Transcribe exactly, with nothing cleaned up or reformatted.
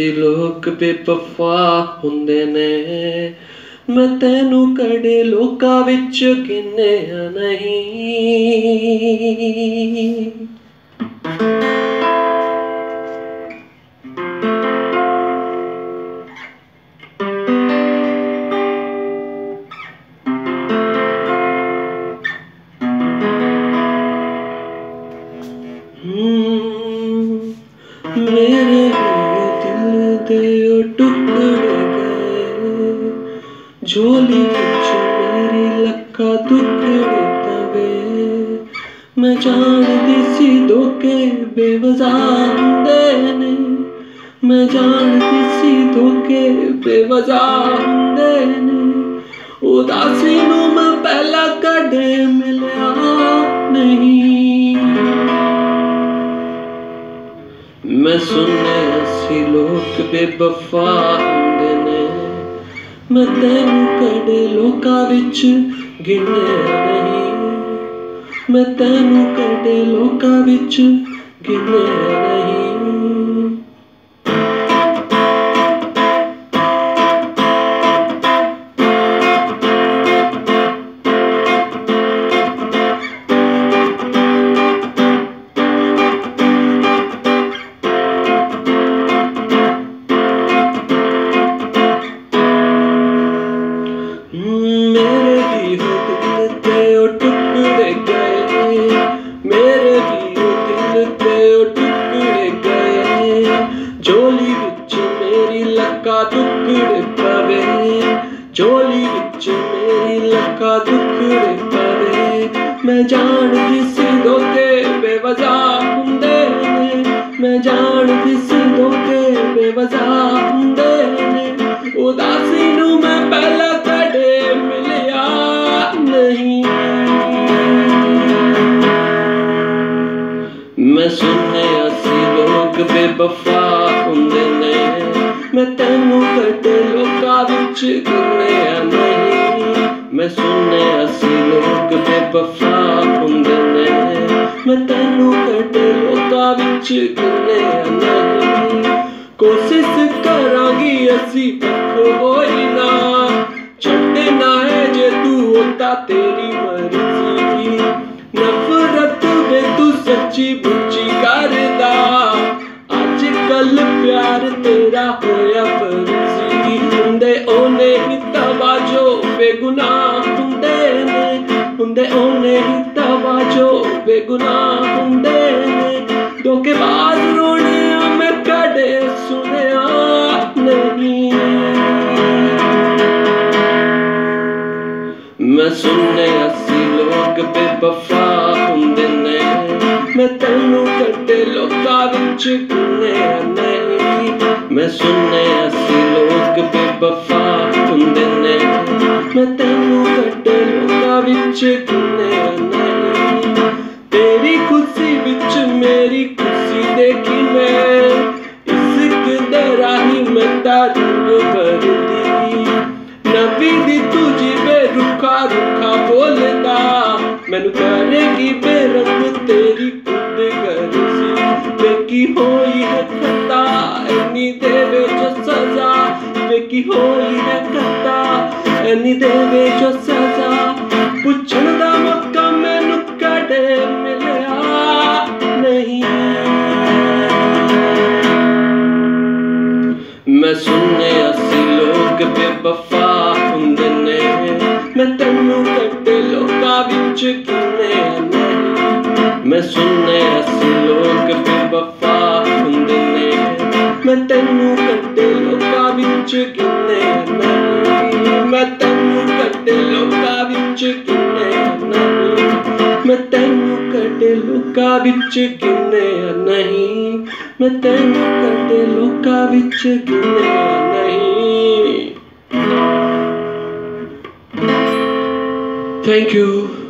ਅਸੀਂ ਲੋਕ ਬੇਵਫਾ ਹੁੰਦੇ ਨੇ, ਮੈਂ ਤੈਨੂੰ ਕਦੇ ਲੋਕਾਂ ਵਿੱਚ ਗਿਣਿਆ ਨਹੀਂ। मेरे दिल दे टुकड़े गए, झोली विच मेरी लक्का टुकड़े पवे। मैं जानदी सी धोखे बेवजह हुंदे ने, मैं जानदी सी धोखे बेवजह हुंदे ने। उदासी नूं मैं पहला कदे मिलिया नहीं। मैं सुने असी लोग बेवफा हुंदे ने, मैं तैनू कदे लोकां विच गिणिया नहीं। मैं तैनू कदे लोकां विच गिणिया नहीं। झोली विच मेरी लक्का टुकड़े पवे, झोली विच मेरी लक्का टुकड़े पवे। मैं जानदी सी धोखे बेवजह हुंदे ने, मैं जानदी सी धोखे बेवजह हुंदे ने। उदासी नूं मैं पहला कदे मिलिया नहीं। मैं सुने असी लोग बेवफा हुंदे ने, मैं तैनू कदे लोकां विच गिणिया नहीं। मैं सुने असी लोग बेवफा हुंदे ने, मैं तैनू कदे लोकां विच गिणिया नहीं। कोशिश करांगी असी पक्को होई ना, छड्डना है जे तू होता तेरी मर्जी। नफरत वे तू सच्ची बुच्ची करदा, अज कल प्यार तेरा होया फर्जी। हुंदे ओने ही तवा जो बेगुनाह हुंदे ने, हुंदे ओने ही तवा जो बेगुनाह हुंदे ने। धोखेबाज रोने मैं कदे सुनिया नहीं। मैं सुने असी लोग बेवफा हुंदे ने, मैं तैनू कदे लोकां विच गिणिया नहीं। मैं सुने असी लोग बेवफा हुंदे ने, मैं तैनू कदे लोकां विच गिणिया नहीं। तेरी खुशी विच मेरी खुशी देखी मैं, इश्क दे राही मैं तां रंग भरदी। नबी दी तुझी बे रुखा रुखा बोलदा, मैनू करेगी बेरंग तेरी खुद गर्जी। बेकी होई है खता एनी देवे जो सजा, बेकी होई है खता एनी देवे जो सजा। पुछण दा मौका मैनू कदे मिलिया नहीं। मैं सुने असी लोग बेवफा हुंदे ने, मैं तैनू कदे लोकां विच गिणिया नहीं। मैं सुने असी लोग बेवफा हुंदे ने, मैं तैनू कदे लोकां विच गिणिया नहीं। मैं तैनू कदे लोकां विच गिणिया नहीं। मैं तैनू कदे लोकां विच गिणिया नहीं। मैं तैनू कदे लोकां विच गिणिया नहीं। Thank you.